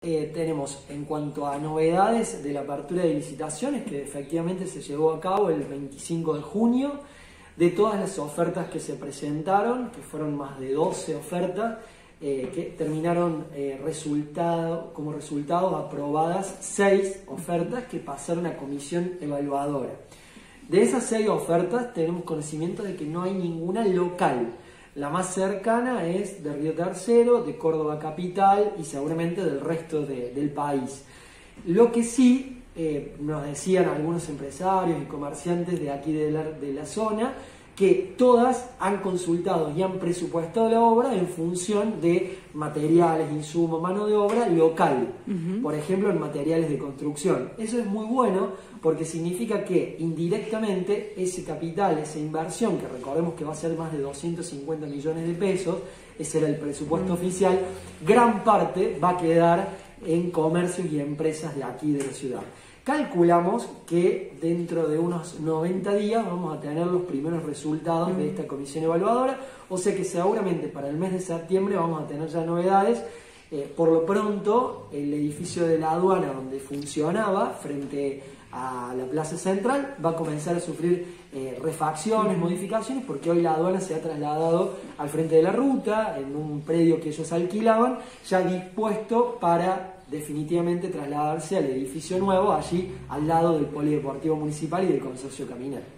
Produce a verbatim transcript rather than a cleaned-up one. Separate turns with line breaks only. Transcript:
eh, tenemos en cuanto a novedades de la apertura de licitaciones, que efectivamente se llevó a cabo el veinticinco de junio, de todas las ofertas que se presentaron, que fueron más de doce ofertas, eh, que terminaron eh, resultado, como resultado aprobadas seis ofertas que pasaron a comisión evaluadora. De esas seis ofertas tenemos conocimiento de que no hay ninguna local. La más cercana es de Río Tercero, de Córdoba Capital y seguramente del resto de, del país. Lo que sí eh, nos decían algunos empresarios y comerciantes de aquí de la, de la zona, que todas han consultado y han presupuestado la obra en función de materiales, insumos, mano de obra local. Uh-huh. Por ejemplo, en materiales de construcción. Eso es muy bueno porque significa que indirectamente ese capital, esa inversión, que recordemos que va a ser más de doscientos cincuenta millones de pesos, ese era el presupuesto uh-huh. oficial, gran parte va a quedar en comercios y empresas de aquí de la ciudad. Calculamos que dentro de unos noventa días vamos a tener los primeros resultados uh-huh. de esta comisión evaluadora, o sea que seguramente para el mes de septiembre vamos a tener ya novedades. Eh, por lo pronto, el edificio de la aduana donde funcionaba frente a la plaza central va a comenzar a sufrir eh, refacciones, uh-huh. modificaciones, porque hoy la aduana se ha trasladado al frente de la ruta, en un predio que ellos alquilaban, ya dispuesto para definitivamente trasladarse al edificio nuevo, allí al lado del Polideportivo Municipal y del Consorcio Caminera.